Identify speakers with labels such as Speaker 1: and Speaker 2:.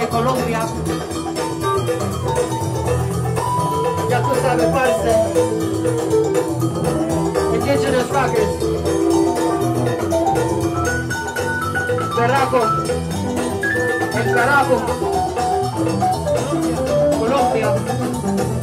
Speaker 1: de Colombia. Ya tú sabes, parce. Indigenous Rockers. Berraco. El carajo. Colombia.